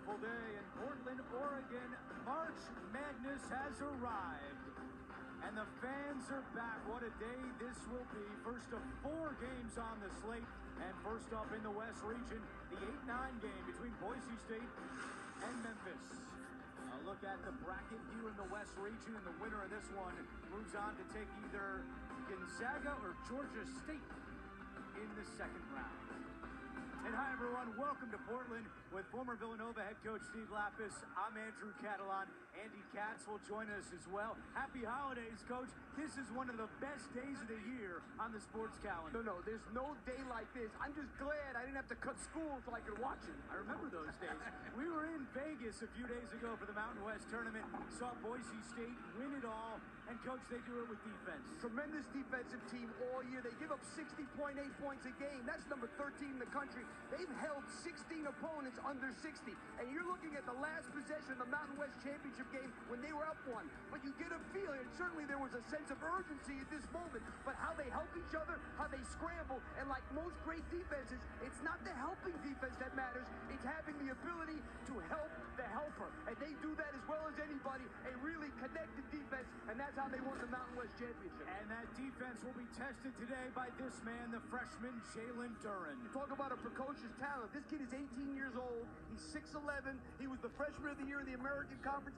beautiful day in Portland, Oregon. March Madness has arrived, and the fans are back. What a day this will be. First of 4 games on the slate, and first up in the West region, the 8-9 game between Boise State and Memphis. A look at the bracket here in the West region, and the winner of this one moves on to take either Gonzaga or Georgia State in the second round. And hi, everyone. Welcome to Portland with former Villanova head coach Steve Lapis. I'm Andrew Catalan. Andy Katz will join us as well. Happy holidays, Coach. This is one of the best days of the year on the sports calendar. No, there's no day like this. I'm just glad I didn't have to cut school so I could watch it. I remember those days. We were in Vegas a few days ago for the Mountain West tournament. Saw Boise State win it all. And, Coach, they do it with defense. Tremendous defensive team all year. They give up 60.8 points a game. That's number 13 in the country. They've held 16 opponents under 60. And you're looking at the last possession of the Mountain West Championship game when they were up 1. But you get a feeling, and certainly there was a sense of urgency at this moment, but how they help each other, how they scramble, and like most great defenses, it's not the helping defense that matters. It's having the ability to help the helper. And they do that as well as anybody. A really connected defense, and that's how they won the Mountain West Championship. And that defense will be tested today by this man, the freshman Jalen Duren. Talk about a precocious talent. This kid is 18 years old. He's 6'11". He was the freshman of the year in the American Conference.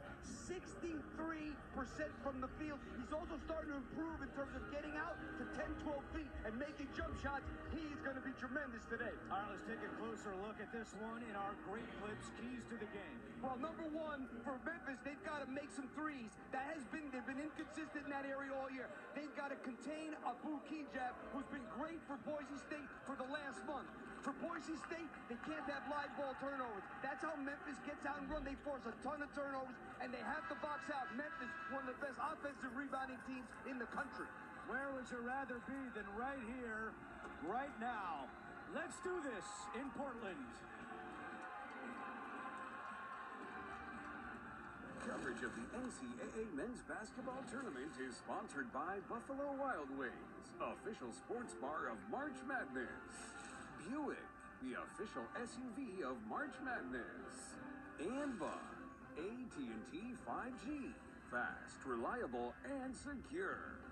63% from the field. He's also starting to improve in terms of getting out to 10, 12 feet and making jump shots. He's going to be tremendous today. All right, let's take a closer look at this one in our Great Clips keys to the game. Well, number one, for Memphis, they've got to make some threes. They've been inconsistent in that area all year. They've got to contain Abu Kijab, who's been great for Boise State for the last month. For Boise State, they can't have live ball turnovers. That's how Memphis gets out and run. They force a ton of turnovers, and they have to box out. Memphis, one of the best offensive rebounding teams in the country. Where would you rather be than right here, right now? Let's do this in Portland. Coverage of the NCAA men's basketball tournament is sponsored by Buffalo Wild Wings, official sports bar of March Madness. Buick, the official SUV of March Madness. And by AT&T 5G, fast, reliable, and secure.